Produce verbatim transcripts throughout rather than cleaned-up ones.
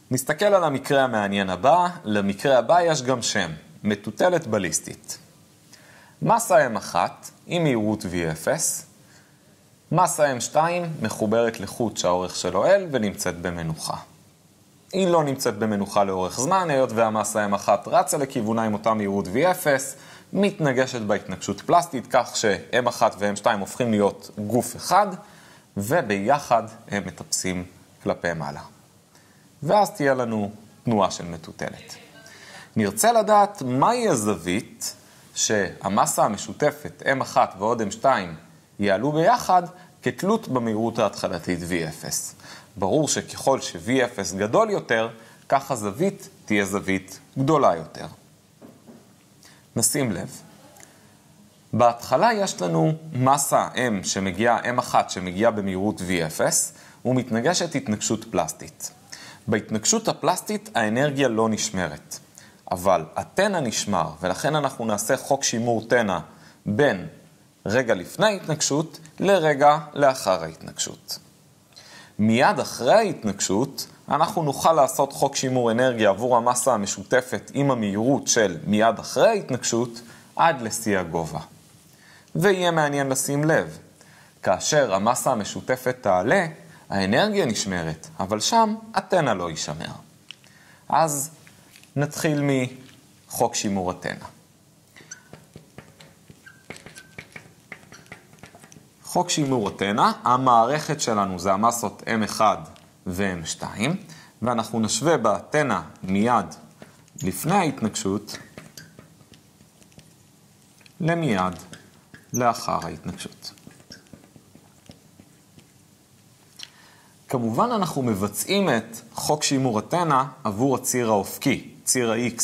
נסתכל על המקרה המעניין הבא. למקרה הבא יש גם שם, מטוטלת בליסטית. מסה אם אחת עם מהירות וי אפס, מסה אם שתיים מחוברת לחוט שהאורך שלו L ונמצאת במנוחה. היא לא נמצאת במנוחה לאורך זמן, היות והמסה אם אחת רצה לכיוונה עם אותה מהירות וי אפס, מתנגשת בהתנגשות פלסטית, כך ש-אם אחת ו-אם שתיים הופכים להיות גוף אחד, וביחד הם מטפסים כלפי מעלה. ואז תהיה לנו תנועה של מטוטלת. נרצה לדעת מהי הזווית שהמסה המשותפת אם אחת ועוד אם שתיים יעלו ביחד כתלות במהירות ההתחלתית וי אפס. ברור שככל ש-וי אפס גדול יותר, כך הזווית תהיה זווית גדולה יותר. נשים לב. בהתחלה יש לנו מסה M שמגיעה, אם אחת שמגיעה במהירות וי אפס, ומתנגשת התנגשות פלסטית. בהתנגשות הפלסטית האנרגיה לא נשמרת, אבל התנע נשמר, ולכן אנחנו נעשה חוק שימור תנע בין רגע לפני ההתנגשות לרגע לאחר ההתנגשות. מיד אחרי ההתנגשות, אנחנו נוכל לעשות חוק שימור אנרגיה עבור המסה המשותפת עם המהירות של מיד אחרי ההתנגשות עד לשיא הגובה. ויהיה מעניין לשים לב, כאשר המסה המשותפת תעלה, האנרגיה נשמרת, אבל שם התנע לא יישמר. אז נתחיל מחוק שימור התנע. חוק שימור התנע, המערכת שלנו זה המסות אם אחת ו-אם שתיים, ואנחנו נשווה בתנע מיד לפני ההתנגשות למיד לאחר ההתנגשות. כמובן אנחנו מבצעים את חוק שימור התנע עבור הציר האופקי, ציר ה-X.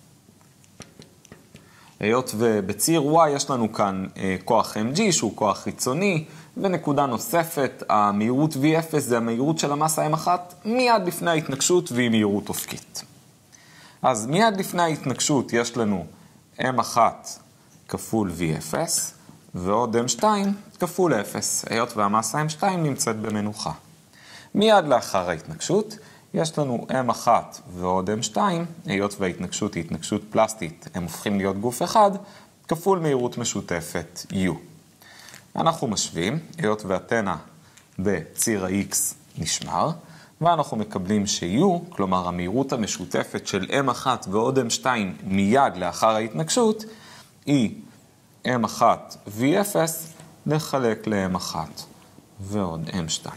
היות ובציר Y יש לנו כאן אה, כוח אם ג'י שהוא כוח חיצוני, ונקודה נוספת, המהירות וי אפס זה המהירות של המסה אם אחת מיד לפני ההתנגשות והיא מהירות אופקית. אז מיד לפני ההתנגשות יש לנו אם אחת כפול וי אפס ועוד אם שתיים כפול אפס, היות והמסה אם שתיים נמצאת במנוחה. מיד לאחר ההתנגשות יש לנו אם אחת ועוד אם שתיים, היות וההתנגשות היא התנגשות פלסטית, הם הופכים להיות גוף אחד, כפול מהירות משותפת U. אנחנו משווים, היות והתנע בציר ה-X נשמר, ואנחנו מקבלים ש-U, כלומר המהירות המשותפת של אם אחת ועוד אם שתיים מיד לאחר ההתנגשות, היא אם אחת וי אפס לחלק ל-אם אחת ועוד אם שתיים.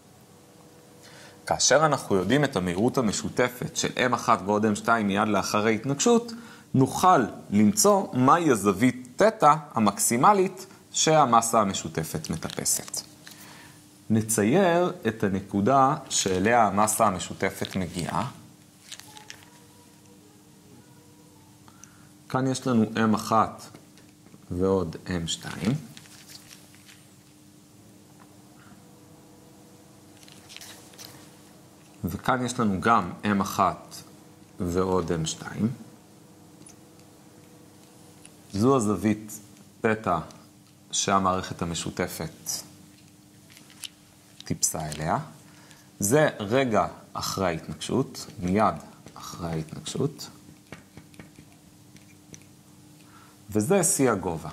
כאשר אנחנו יודעים את המהירות המשותפת של אם אחת ועוד אם שתיים מיד לאחר ההתנגשות, נוכל למצוא מהי הזווית תטא המקסימלית שהמסה המשותפת מטפסת. נצייר את הנקודה שאליה המסה המשותפת מגיעה. כאן יש לנו אם אחת ועוד אם שתיים. וכאן יש לנו גם אם אחת ועוד אם שתיים. זו הזווית תטא שהמערכת המשותפת טיפסה אליה. זה רגע אחרי ההתנגשות, מיד אחרי ההתנגשות. וזה שיא הגובה.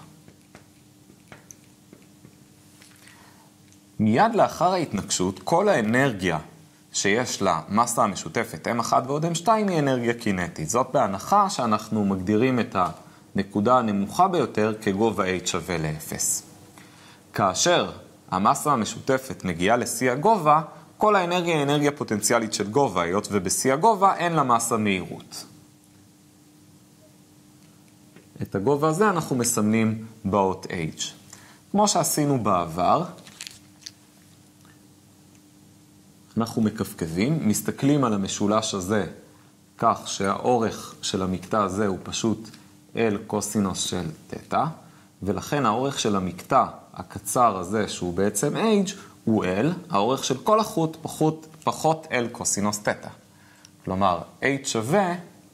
מיד לאחר ההתנגשות, כל האנרגיה שיש לה מסה המשותפת אם אחת ועוד אם שתיים היא אנרגיה קינטית. זאת בהנחה שאנחנו מגדירים את הנקודה הנמוכה ביותר כגובה H שווה ל-אפס. כאשר המסה המשותפת מגיעה לשיא הגובה, כל האנרגיה היא אנרגיה פוטנציאלית של גובה, היות ובשיא הגובה אין לה מסה מהירות. את הגובה הזה אנחנו מסמנים באות H. כמו שעשינו בעבר, אנחנו מקפקבים, מסתכלים על המשולש הזה כך שהאורך של המקטע הזה הוא פשוט L קוסינוס של תטא, ולכן האורך של המקטע הקצר הזה שהוא בעצם H הוא L, האורך של כל החוט פחות, פחות L קוסינוס תטא. כלומר, H שווה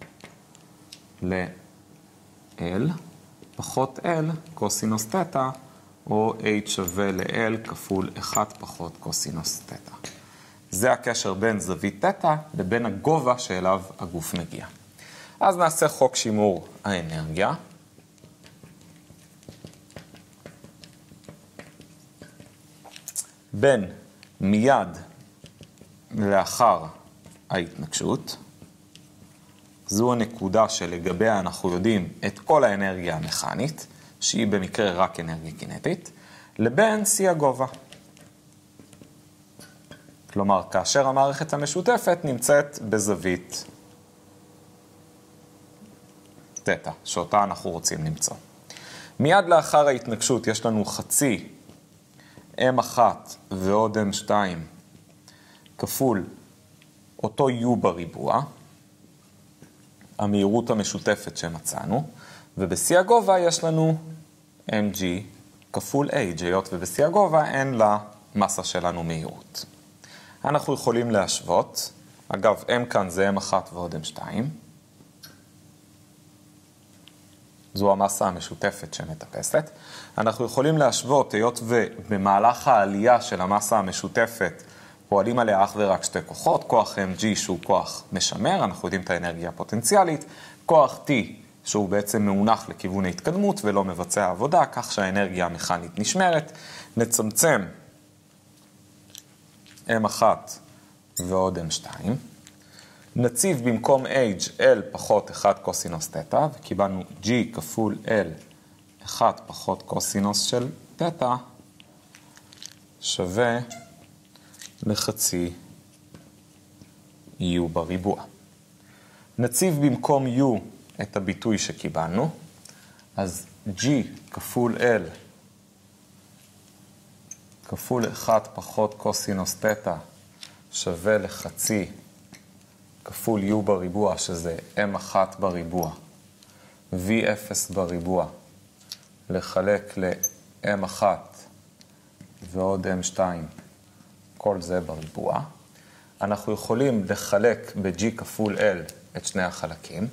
ל-L פחות L קוסינוס תטא, או H שווה ל-L כפול אחת פחות קוסינוס תטא. זה הקשר בין זווית תטא לבין הגובה שאליו הגוף מגיע. אז נעשה חוק שימור האנרגיה. בין מיד לאחר ההתנגשות, זו הנקודה שלגביה אנחנו יודעים את כל האנרגיה המכנית, שהיא במקרה רק אנרגיה קינטית, לבין שיא הגובה. כלומר, כאשר המערכת המשותפת נמצאת בזווית תטא, שאותה אנחנו רוצים למצוא. מיד לאחר ההתנגשות יש לנו חצי אם אחת ועוד אם שתיים כפול אותו U בריבוע, המהירות המשותפת שמצאנו, ובשיא הגובה יש לנו אם ג'י כפול H, היות ובשיא הגובה אין למסה שלנו מהירות. אנחנו יכולים להשוות, אגב, M כאן זה אם אחת ועוד אם שתיים, זו המסה המשותפת שמטפסת. אנחנו יכולים להשוות, היות ובמהלך העלייה של המסה המשותפת פועלים עליה אך ורק שתי כוחות, כוח אם ג'י שהוא כוח משמר, אנחנו יודעים את האנרגיה הפוטנציאלית, כוח T שהוא בעצם מאונח לכיוון ההתקדמות ולא מבצע עבודה, כך שהאנרגיה המכנית נשמרת. נצמצם אם אחת ועוד אם שתיים. נציב במקום H L פחות אחד קוסינוס תטא, וקיבלנו G כפול L אחד פחות קוסינוס של תטא, שווה לחצי U בריבוע. נציב במקום U את הביטוי שקיבלנו, אז G כפול L כפול אחד פחות קוסינוס תטא שווה לחצי כפול U בריבוע, שזה אם אחת בריבוע, וי אפס בריבוע, לחלק ל-אם אחת ועוד אם שתיים, כל זה בריבוע. אנחנו יכולים לחלק ב-G כפול L את שני החלקים.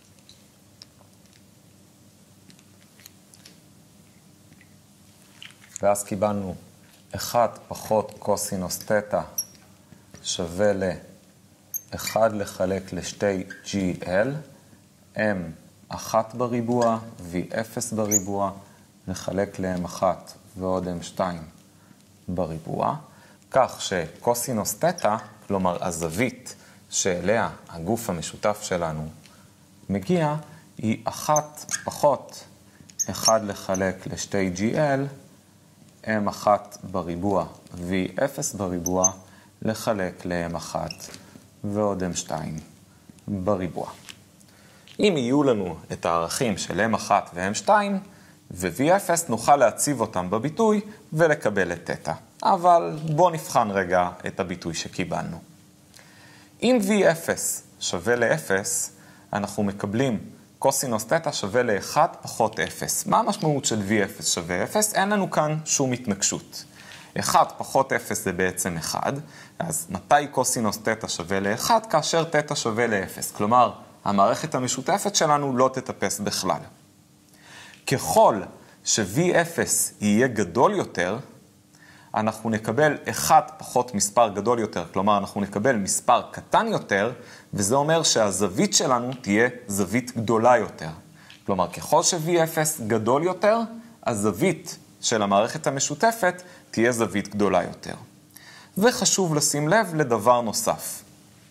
ואז קיבלנו אחד פחות קוסינוס תטא שווה ל... אחד לחלק לשתי ג'י אל, אם אחת בריבוע, וי אפס בריבוע, לחלק ל-אם אחת ועוד אם שתיים בריבוע, כך שקוסינוס תטא, כלומר הזווית שאליה הגוף המשותף שלנו מגיע, היא אחת פחות אחד לחלק לשתי ג'י אל, אם אחת בריבוע, וי אפס בריבוע, לחלק ל-אם אחת ועוד אם שתיים בריבוע. אם יהיו לנו את הערכים של אם אחת ו-אם שתיים ו-וי אפס, נוכל להציב אותם בביטוי ולקבל את תטא. אבל בואו נבחן רגע את הביטוי שקיבלנו. אם וי אפס שווה ל-אפס, אנחנו מקבלים קוסינוס תטא שווה ל-אחד פחות אפס. מה המשמעות של וי אפס שווה אפס? אין לנו כאן שום התנגשות. אחד פחות אפס זה בעצם אחד, אז מתי קוסינוס תטא שווה ל-אחד? כאשר תטא שווה ל-אפס. כלומר, המערכת המשותפת שלנו לא תטפס בכלל. ככל ש-וי אפס יהיה גדול יותר, אנחנו נקבל אחד פחות מספר גדול יותר, כלומר אנחנו נקבל מספר קטן יותר, וזה אומר שהזווית שלנו תהיה זווית גדולה יותר. כלומר, ככל ש-וי אפס גדול יותר, הזווית של המערכת המשותפת תהיה זווית גדולה יותר. וחשוב לשים לב לדבר נוסף.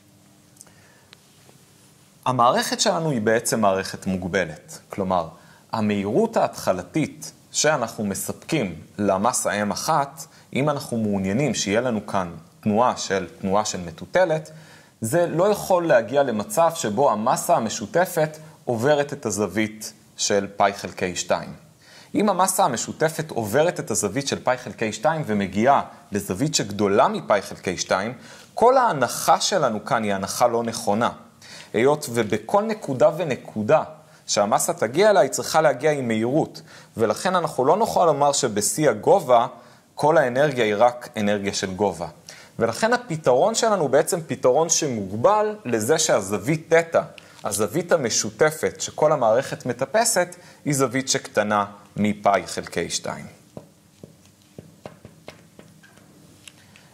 המערכת שלנו היא בעצם מערכת מוגבלת. כלומר, המהירות ההתחלתית שאנחנו מספקים למסה אם אחת, אם אנחנו מעוניינים שיהיה לנו כאן תנועה של, תנועה של מטוטלת, זה לא יכול להגיע למצב שבו המסה המשותפת עוברת את הזווית של פאי חלקי שתיים. אם המסה המשותפת עוברת את הזווית של פאי חלקי שתיים ומגיעה לזווית שגדולה מפאי חלקי שתיים, כל ההנחה שלנו כאן היא הנחה לא נכונה. היות ובכל נקודה ונקודה שהמסה תגיע לה, היא צריכה להגיע עם מהירות. ולכן אנחנו לא נוכל לומר שבשיא הגובה, כל האנרגיה היא רק אנרגיה של גובה. ולכן הפתרון שלנו הוא בעצם פתרון שמוגבל לזה שהזווית תטא, הזווית המשותפת שכל המערכת מטפסת, היא זווית שקטנה מפאי חלקי שתיים.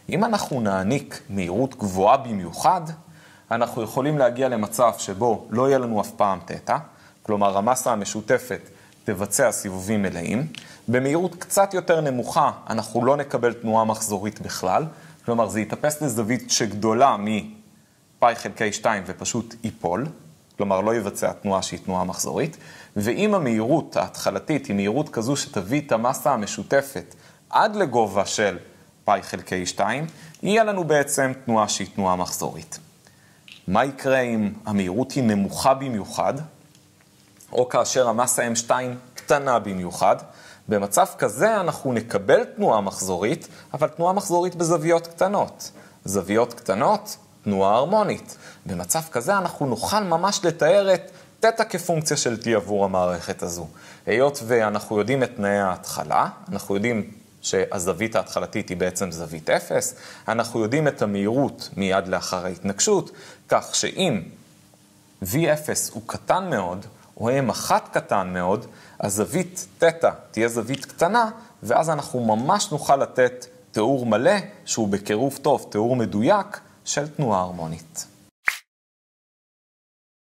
אם אנחנו נעניק מהירות גבוהה במיוחד, אנחנו יכולים להגיע למצב שבו לא יהיה לנו אף פעם תטא, כלומר המסה המשותפת תבצע סיבובים מלאים. במהירות קצת יותר נמוכה אנחנו לא נקבל תנועה מחזורית בכלל, כלומר זה יתאפס לזווית שגדולה מפאי חלקי שתיים ופשוט ייפול, כלומר לא יבצע תנועה שהיא תנועה מחזורית. ואם המהירות ההתחלתית היא מהירות כזו שתביא את המסה המשותפת עד לגובה של פאי חלקי שתיים, יהיה לנו בעצם תנועה שהיא תנועה מחזורית. מה יקרה אם המהירות היא נמוכה במיוחד, או כאשר המסה אם שתיים קטנה במיוחד? במצב כזה אנחנו נקבל תנועה מחזורית, אבל תנועה מחזורית בזוויות קטנות. זוויות קטנות, תנועה הרמונית. במצב כזה אנחנו נוכל ממש לתאר את תטא כפונקציה של T עבור המערכת הזו. היות ואנחנו יודעים את תנאי ההתחלה, אנחנו יודעים שהזווית ההתחלתית היא בעצם זווית אפס, אנחנו יודעים את המהירות מיד לאחר ההתנגשות, כך שאם וי אפס הוא קטן מאוד, או אם אחת קטן מאוד, הזווית תטא תהיה זווית קטנה, ואז אנחנו ממש נוכל לתת תיאור מלא, שהוא בקירוב טוב, תיאור מדויק של תנועה הרמונית.